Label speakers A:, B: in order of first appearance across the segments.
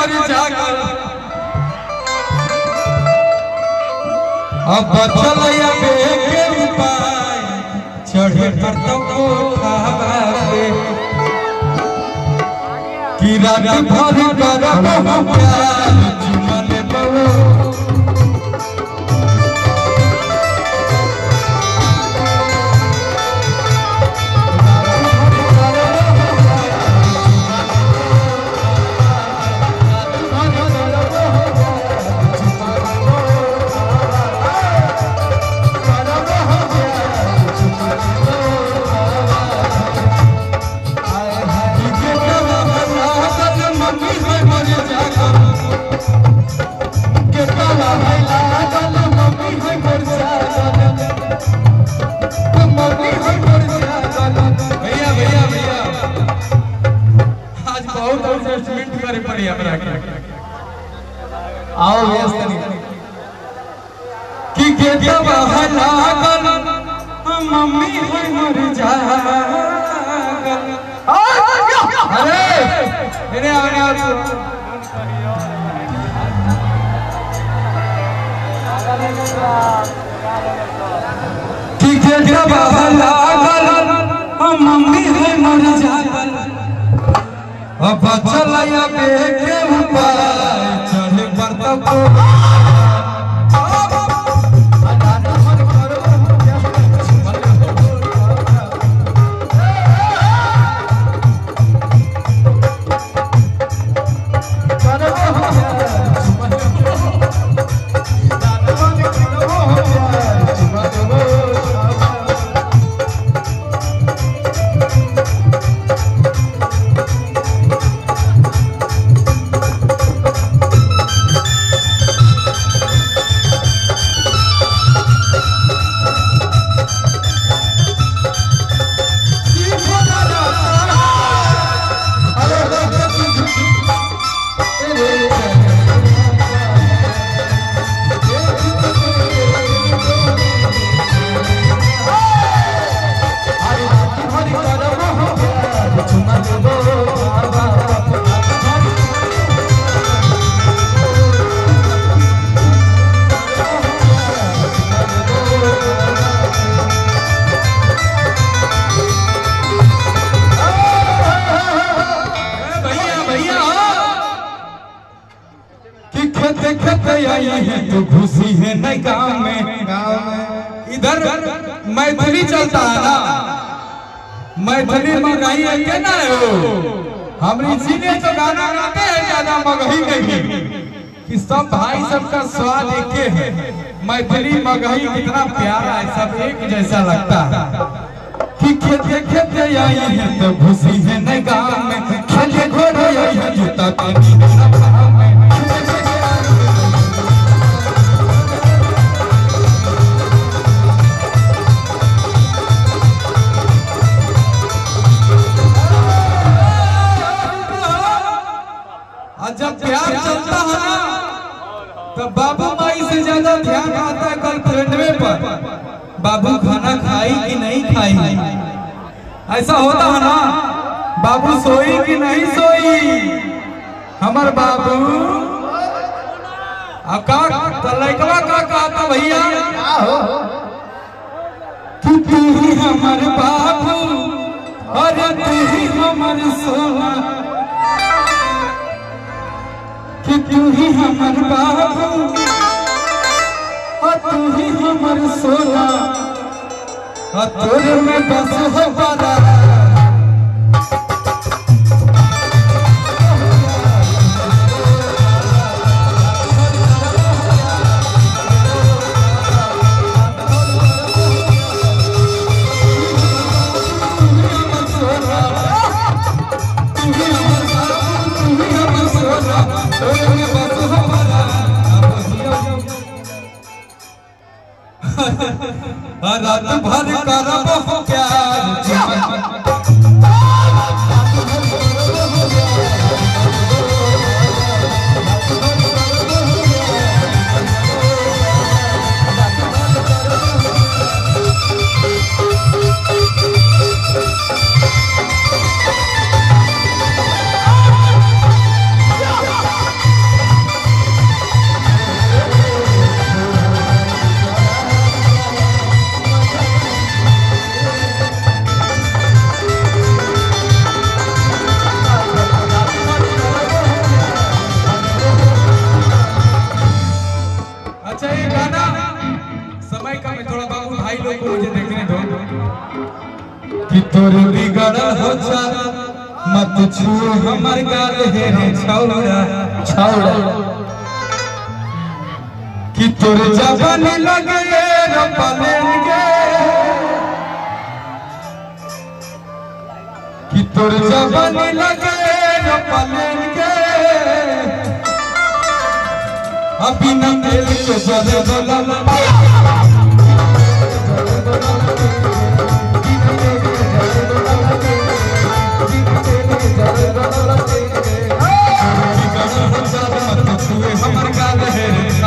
A: मर जागल अब बचल के उपाय चढ़े पर तो खावे कि रात भर करब प्यार चुमन बो आओ कि गेटवा लागल मम्मी है मर जागल अरे मेरे आने कि गेटवा लागल मम्मी है मर जागल अब चलया के ऊपर चढ़े पर तो आई है तो खुशी है नई गांव में इधर मैथिली चलता है ना मैथिली मगही है क्या ना हो हम इसीलिए तो गाना गाते हैं ज्यादा मगही नहीं कि सब भाई सबका स्वाद एक है मैथिली मगही कितना प्यारा है सब एक जैसा लगता है कि खेते खेते आई है तो खुशी है नई गांव में खेले घोड़े आई है जूता पानी में जब प्यार चलता है ना तो बाबू माई से ज्यादा ध्यान आता है गर्लफ्रेंड पर बाबू खाना खाई कि नहीं खाई ऐसा होता है ना बाबू सोई कि नहीं सोई हमार बाबू लड़कवा का कहता भैया तू ही हमारे बाबू और तू ही हमारे सोना कि तू ही हमर बाबू और तू ही हमर सोना और तोरे में बस हो बड़ा रात भर करब प्यार तोर बिगड़ हो चाल मत छू हमर गाल हे रे छौड़ा छौड़ा कि तोर जवानी लगे रे पलेंगे कि तोर जवानी लगे रे पलेंगे अभी न तेल के जले बोला हमर गाल है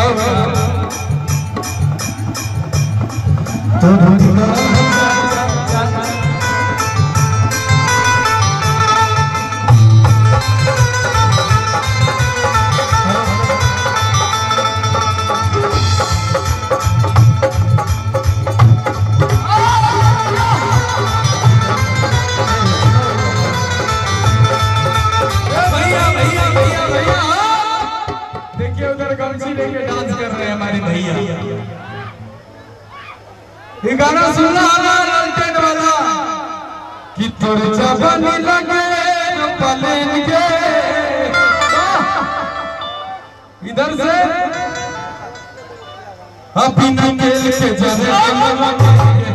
A: गाना सुना लालटेन वाला कि तोर जवानी लगे पलेंगे इधर से अभी न खेल के जले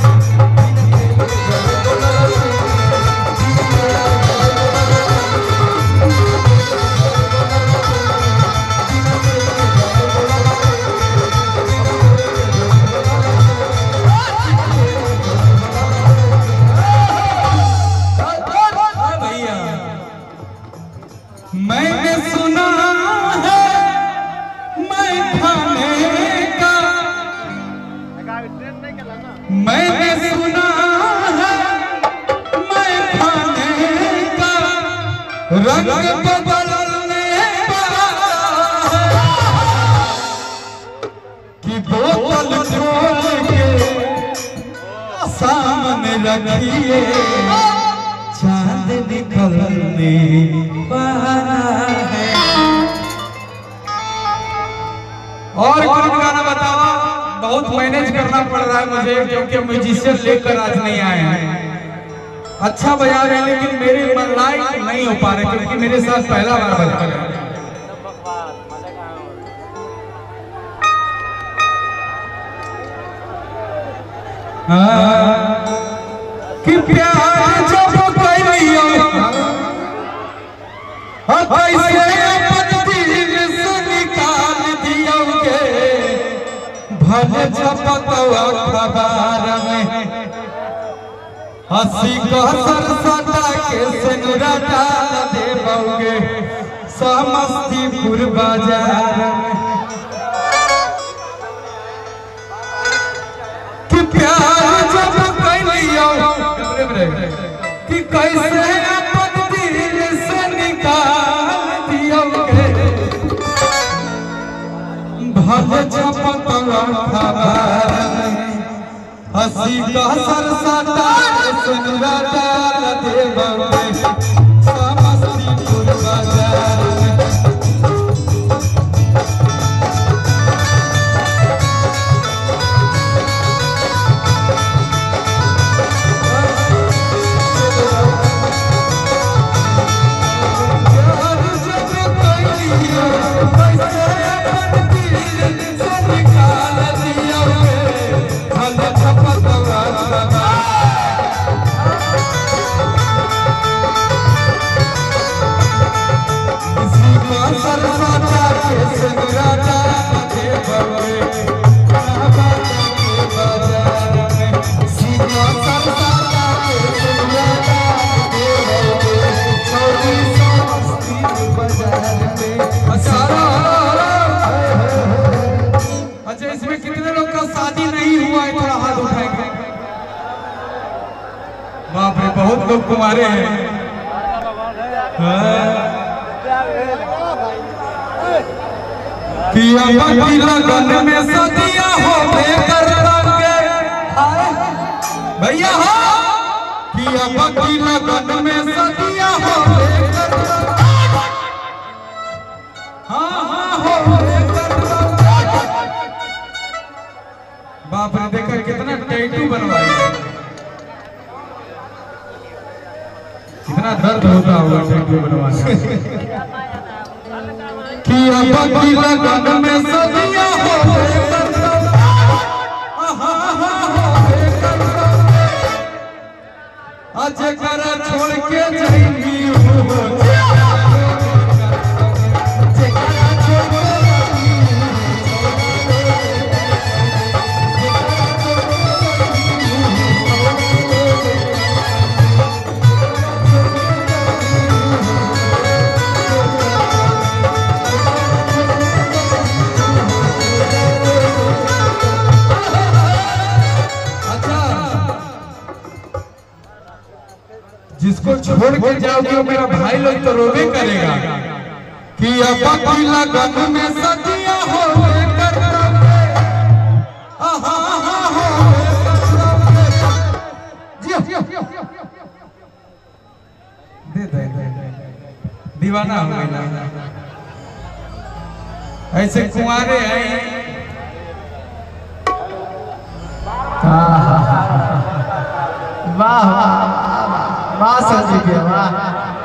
A: मैंने सुना है मैं खाने का मैंने सुना है मैं खाने का रंग बदलने कि बोतल खोल के सामने रखिए चांद निकलने है। और कौन गाना बताओ बहुत मैनेज करना पड़ रहा है मुझे क्योंकि म्यूजिशियन लेकर आज नहीं आए हैं। अच्छा बजा रहे हैं लेकिन मेरे मन लायक नहीं हो पा रहे क्योंकि मेरे साथ पहला बार बजा रहे हैं। कि प्यार जब करियो भले छपतवा खबर में हंसी को सरसटा के सिनुरा डाल देबोगे समस्तीपुर बाजार में कि प्यार जब करियो कि कैसे अपन दिल से निकाल दियोगे भले छपतवा खबर में हंसी का सरसटा सिनुरा डाल देबोगे समस्तीपुर बाजार में बाप रे बहुत लोग कुमारे हैं। पिया बाकी लगन में सदिया हो बेकर रंगे भैया हो पिया बाकी लगन में सदिया हो बेकर हाँ हो बेकर बाप रे देखा कितना टैटू बनवाया दर्द होता होगा टैटू बनवाने कि अब की लगन में सदिया हो आज कर छोड़ के जाएंगी जिसको छोड़ के जाओगे वो मेरा भाई लोग तो रोवे करेगा कि अब की लगन में सदिया हो दीवाना हो गया ऐसे कुंवारे हैं
B: वाह वाह वाह सर जी के वाह।